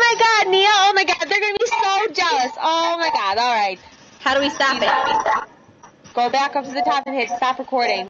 my God, Nia. Oh my God, they're going to be so jealous. Oh my God. All right. How do we stop it? Go back up to the top and hit stop recording.